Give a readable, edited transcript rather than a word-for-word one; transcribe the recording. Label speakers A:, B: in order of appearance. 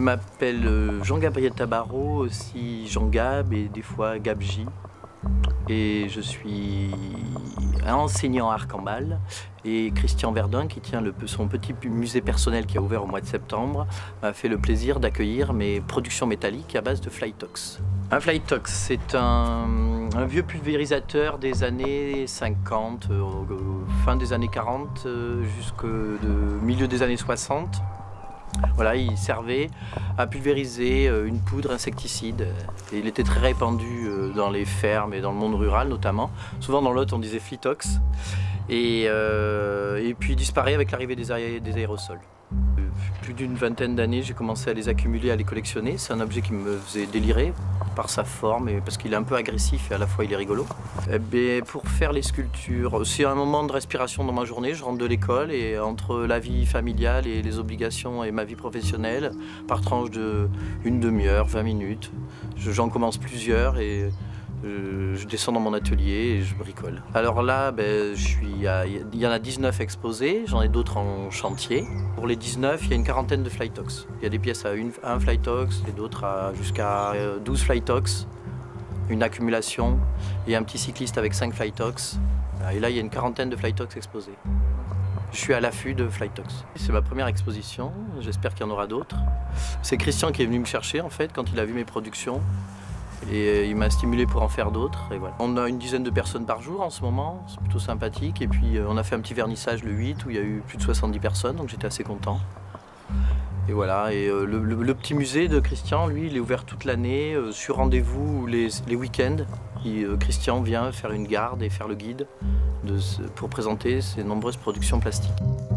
A: m'appelle Jean-Gabriel Tabarot, aussi Jean Gab et des fois Gab J. Et je suis un enseignant arc en balle. Et Christian Verdun, qui tient son petit musée personnel qui a ouvert au mois de septembre, m'a fait le plaisir d'accueillir mes productions métalliques à base de Flytox. Un Flytox, c'est un vieux pulvérisateur des années 50, fin des années 40 jusqu'au milieu des années 60. Voilà, il servait à pulvériser une poudre insecticide. Et il était très répandu dans les fermes et dans le monde rural notamment. Souvent dans l'autre on disait Flytox. Et puis il disparaît avec l'arrivée des aérosols. Plus d'une vingtaine d'années, j'ai commencé à les accumuler, à les collectionner. C'est un objet qui me faisait délirer par sa forme et parce qu'il est un peu agressif et à la fois il est rigolo. Pour faire les sculptures, c'est un moment de respiration dans ma journée. Je rentre de l'école et entre la vie familiale et les obligations et ma vie professionnelle, par tranche de une demi-heure, 20 minutes, j'en commence plusieurs et je descends dans mon atelier et je bricole. Alors là, il y en a 19 exposés, j'en ai d'autres en chantier. Pour les 19, il y a une quarantaine de Flytox. Il y a des pièces à un Flytox et d'autres jusqu'à 12 Flytox, une accumulation et un petit cycliste avec 5 Flytox. Et là, il y a une quarantaine de Flytox exposés. Je suis à l'affût de Flytox. C'est ma première exposition, j'espère qu'il y en aura d'autres. C'est Christian qui est venu me chercher en fait quand il a vu mes productions. Et il m'a stimulé pour en faire d'autres. Et voilà. On a une dizaine de personnes par jour en ce moment, c'est plutôt sympathique. Et puis on a fait un petit vernissage le 8 où il y a eu plus de 70 personnes, donc j'étais assez content. Et voilà, et le petit musée de Christian, lui, il est ouvert toute l'année, sur rendez-vous les week-ends. Christian vient faire une garde et faire le guide pour présenter ses nombreuses productions plastiques.